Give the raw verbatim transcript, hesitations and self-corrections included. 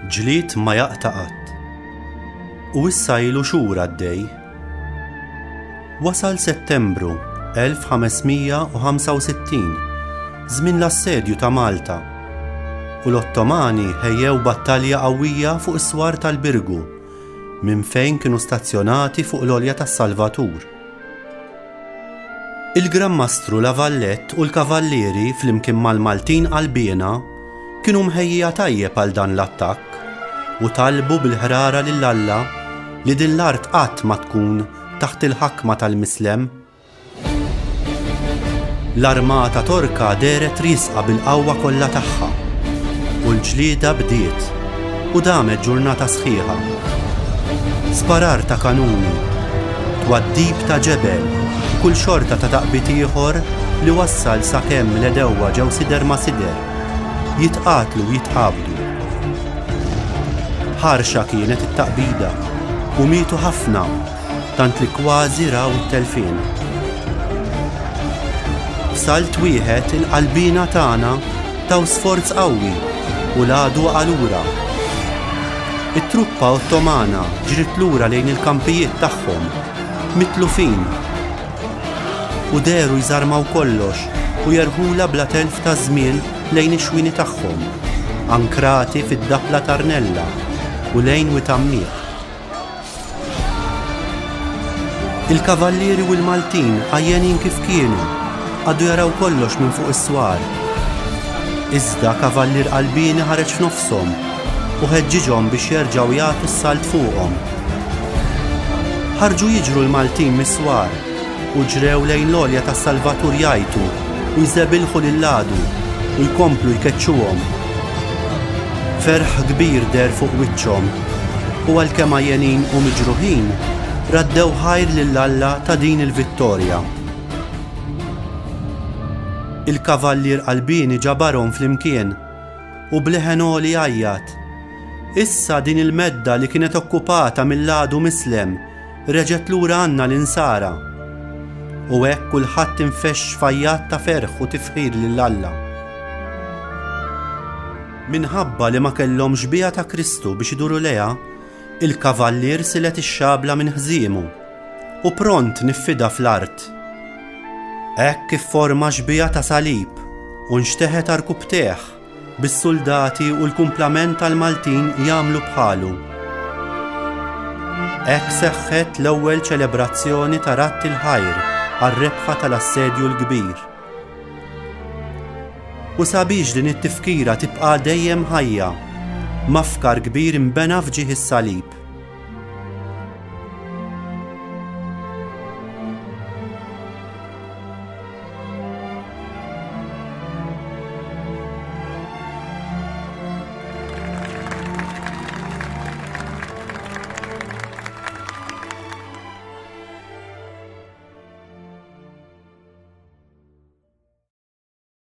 ġlied ma jaqta' qatt. U issa ilu xhur għaddej. Wasal Settembru elf ħamesmija u ħamsa u sittin, żmien l-assedju ta' Malta, u l-Ottomani ħejjew battalja qawwija fuq is-swar tal-Birgu, minn fejn kienu stazzjonati fuq l-Olja tas-Salvatur. Il-Grammastru Lavallett u l-kavallieri flimkien mal-Maltin qalbiena kienu mħejjija tajjeb għal dan l-attakk u talbu bil-ħrara lil Alla li din l-art qatt ma tkun taħt il-ħakma tal-Mislem. L-armata Torka deret riesqa bil-qawwa kollha tagħha u l-ġlieda bdiet u damet ġurnata sħiħa. Sparar ta' kanuni, twaddib ta' ġebel, kull xorta ta' taqbit ieħor li wassal sakemm l-edewwa ġew sider ma' sider, jitqatlu u jitqabdu. Ħarxa kienet it-taqbida u mietu ħafna, tant li kważi raw it-telfien. F'salt wieħed il-qalbina tagħna taw sforz qawwi u ladu għalura. It-truppa Ottomana ġriet lura lejn il-kampijiet tagħhom, mitlufin, u deru jżarmaw kollox u jerħula bla telf ta' żmien lejn ix-xwini tagħhom, ankrati fid-daħla Tarnella u lejn Witamniq. Il-kavallieri u l-Maltin għajjenin kif kienu, għadu jaraw kollox minn fuq is-swar. Iżda kavallier qalbini ħareġ f'nofshom u ħeġġiġhom biex jerġgħu jagħtu s-salt fuqhom. Ħarġu jiġru l-Maltin mis-swar u ġrew lejn l-Olja tas-Salvatur jgħidu u jżebilħu lil-għadu u jkomplu jkeċċuhom. Ferħ kbir der fuq wiċċhom u għalkemm għajjenin u miġruħin raddew ħajr lill-Alla ta' din il-vittorja. Il-kavallier qalbini ġabarhom flimkien u bleħenoli għajjat. Issa din il-medda li kienet okkupata mill-għadu Mislem reġgħet lura għandna l-insara. U hekk kulħadd infexx fajjat ta' ferħ u tifħir lill-Alla. Minħabba li ma kellhomx bija ta' Kristu biex iduru leha, il-kavallier silet ix-xabla minn ħżiemu u pront niffida fl-art. Hekk kif forma xbija ta' salib u nxteħet arkubteħ bis-soldati u l-kumplament tal-Maltin jagħmlu bħalu. Hekk seħħet l-ewwel ċelebrazzjoni ta' Ratt il-Ħajr għar-rebħa tal-assedju l-kbir. U sabiex din it-tifkira tibqa' dejjem ħajja, mafkar kbir imbena fġieħ is-salib.